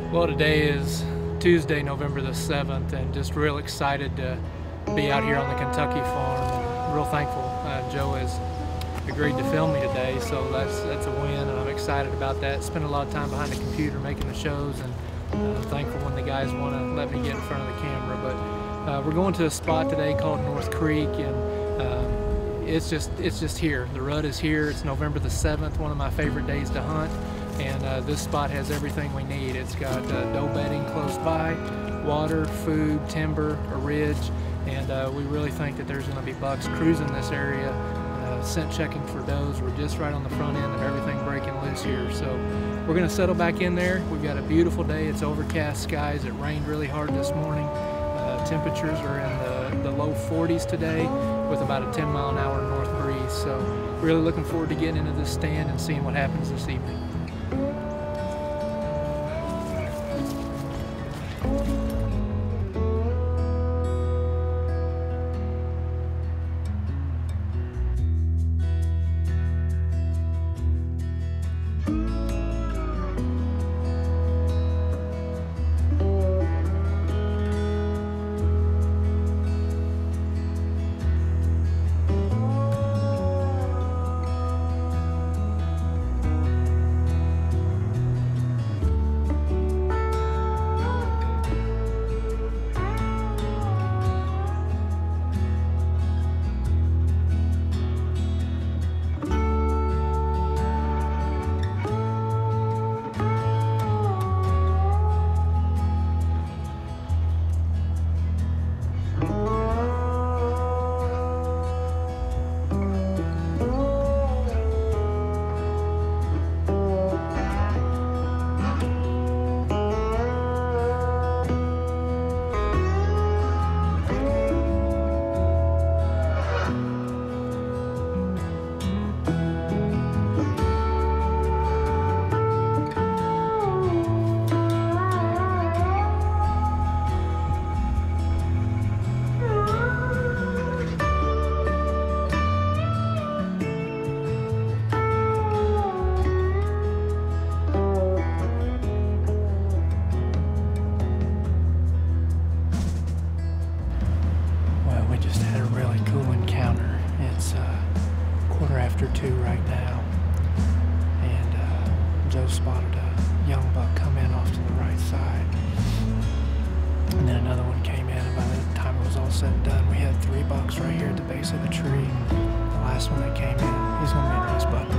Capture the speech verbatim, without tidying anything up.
Well, today is Tuesday, November the seventh, and just real excited to be out here on the Kentucky farm. Real thankful uh, Joe has agreed to film me today, so that's that's a win, and I'm excited about that. Spent a lot of time behind the computer making the shows, and uh, I'm thankful when the guys want to let me get in front of the camera. But uh, we're going to a spot today called North Creek, and um, it's just it's just here. The rut is here. It's November the seventh, one of my favorite days to hunt. And uh, this spot has everything we need. It's got uh, doe bedding close by, water, food, timber, a ridge, and uh, we really think that there's going to be bucks cruising this area, uh, scent checking for does. We're just right on the front end of everything breaking loose here. So we're going to settle back in there. We've got a beautiful day. It's overcast skies. It rained really hard this morning. Uh, temperatures are in the, the low forties today with about a ten mile an hour north breeze. So really looking forward to getting into this stand and seeing what happens this evening. After two right now, and uh, Joe spotted a young buck come in off to the right side, and then another one came in, and by the time it was all said and done, we had three bucks right here at the base of the tree. The last one that came in, he's gonna be a nice buck.